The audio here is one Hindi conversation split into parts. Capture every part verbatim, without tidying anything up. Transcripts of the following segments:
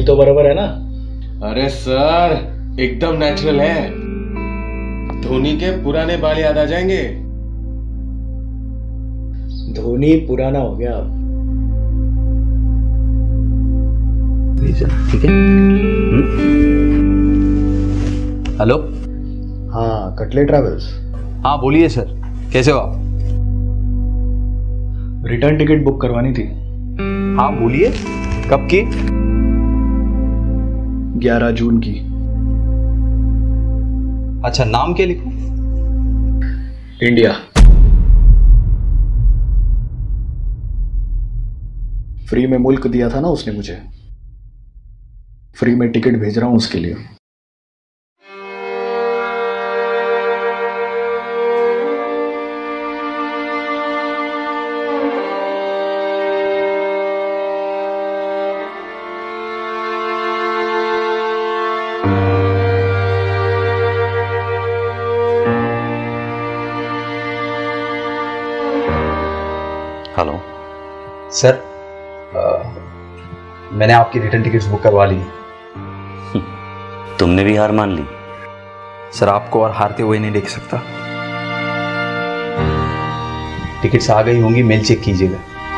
तो बराबर है ना? अरे सर एकदम नेचुरल है। धोनी के पुराने बाल याद आ जाएंगे। धोनी पुराना हो गया अब। ठीक है। हेलो। हाँ, कटले ट्रैवल्स। हाँ बोलिए सर, कैसे हो आप? रिटर्न टिकट बुक करवानी थी। हाँ बोलिए, कब की? ग्यारह जून की। अच्छा, नाम क्या लिखूं? इंडिया। फ्री में मुल्क दिया था ना उसने मुझे, फ्री में टिकट भेज रहा हूं उसके लिए। हेलो सर, आ, मैंने आपकी रिटर्न टिकट्स बुक करवा ली। तुमने भी हार मान ली? सर आपको और हारते हुए नहीं देख सकता। टिकट्स आ गई होंगी, मेल चेक कीजिएगा।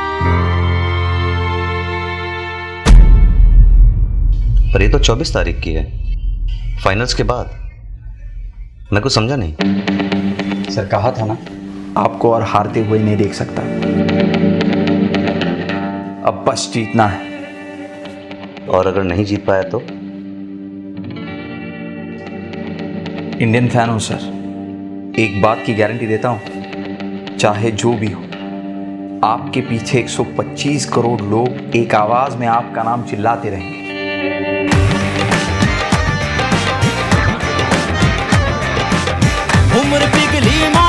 पर ये तो चौबीस तारीख की है, फाइनल्स के बाद। मैं कुछ समझा नहीं। सर कहा था ना, आपको और हारते हुए नहीं देख सकता। अब बस जीतना है। और अगर नहीं जीत पाया तो? इंडियन फैन हूं सर, एक बात की गारंटी देता हूं, चाहे जो भी हो, आपके पीछे एक सौ पच्चीस करोड़ लोग एक आवाज में आपका नाम चिल्लाते रहेंगे। उम्र पिघली